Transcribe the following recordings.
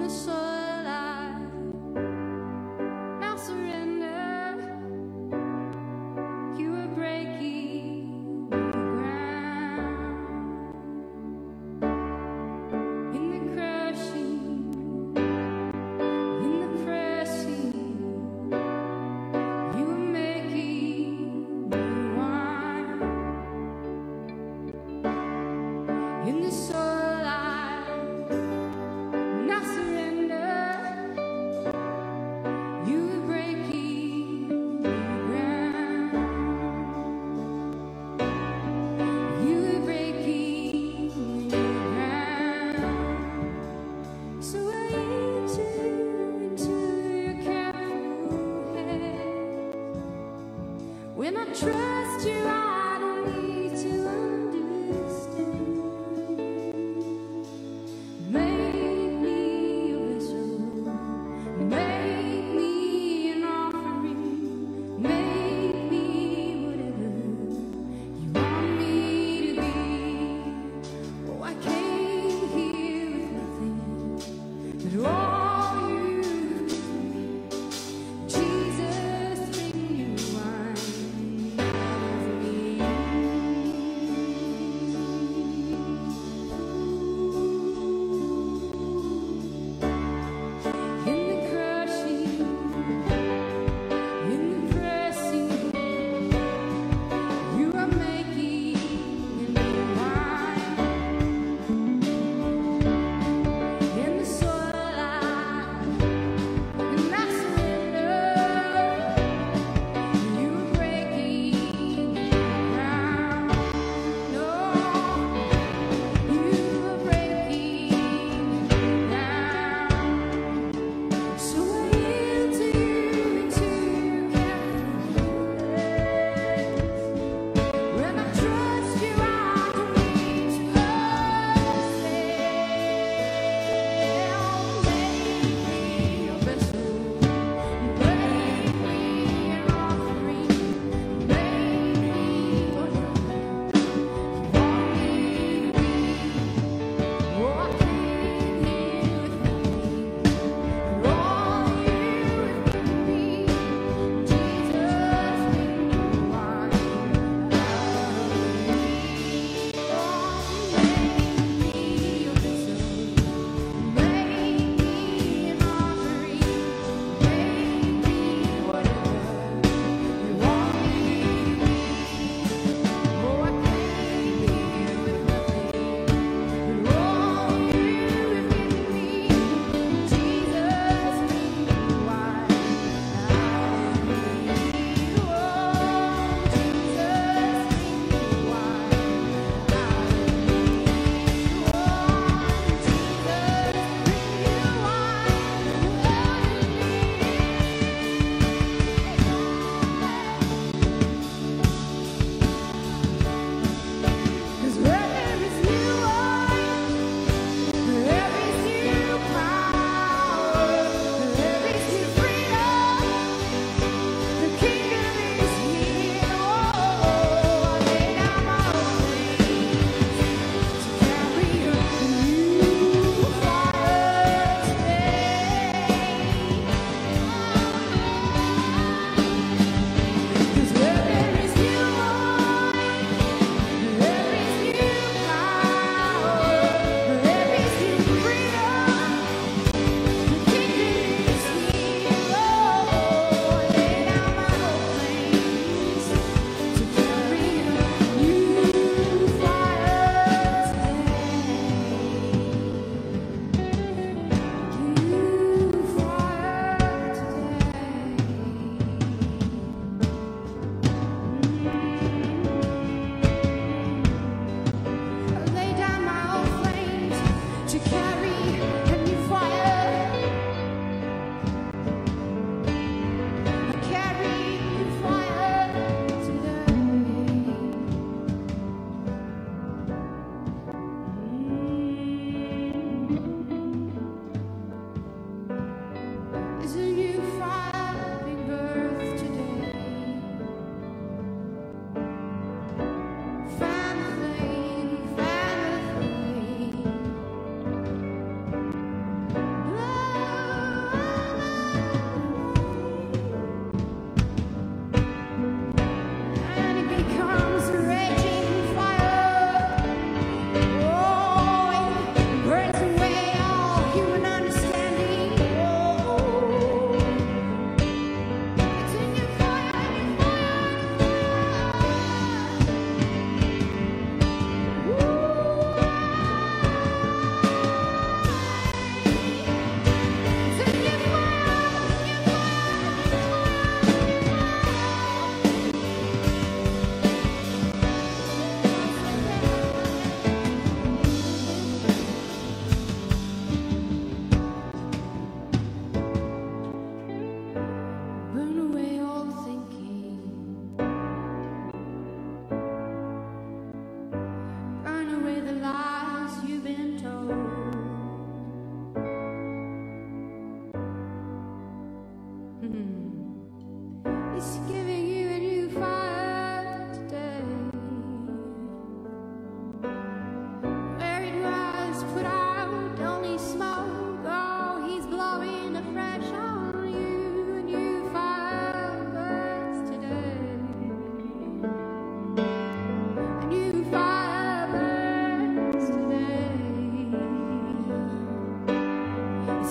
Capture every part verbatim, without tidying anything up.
the soil I now surrender. You were breaking the ground in the crushing, in the pressing. You were making new wine in the soil I now surrender.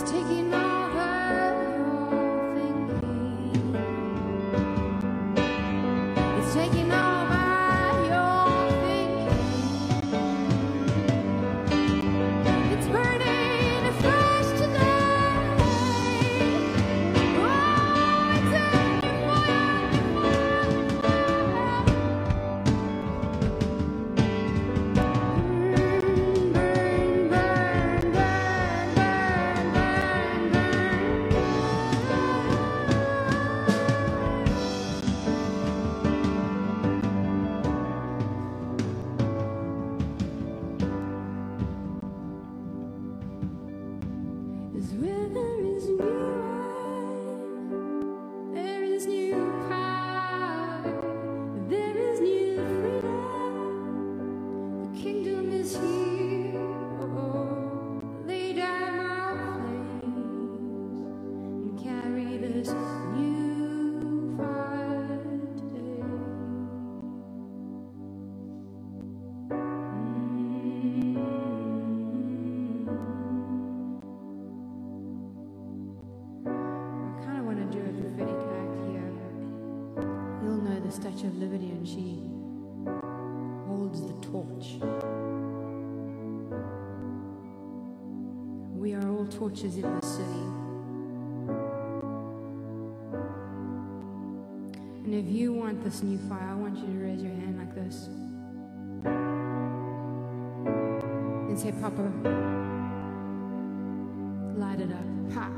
It's taking over your thinking. It's taking over your thinking. It's burning afresh today. Oh, it's a fire, burn, burn, burn, burn, burn, burn, As where there is new life, there is new power, there is new freedom. The kingdom is here. Oh, lay down our flames and carry this new fire today. I kind of want to do a prophetic act here. You'll know the Statue of Liberty, and she holds the torch. We are all torches in the city. And if you want this new fire, I want you to raise your hand like this and say, Papa, light it up. Ha!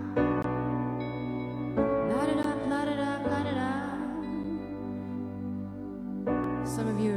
Light it up, light it up, light it up. Some of you